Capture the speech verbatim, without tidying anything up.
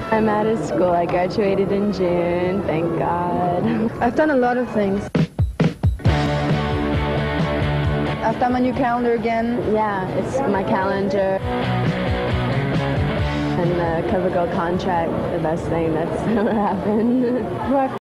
I'm out of school. I graduated in June, thank God. I've done a lot of things. I've done my new calendar again. Yeah, it's my calendar. And the CoverGirl contract, the best thing that's ever happened.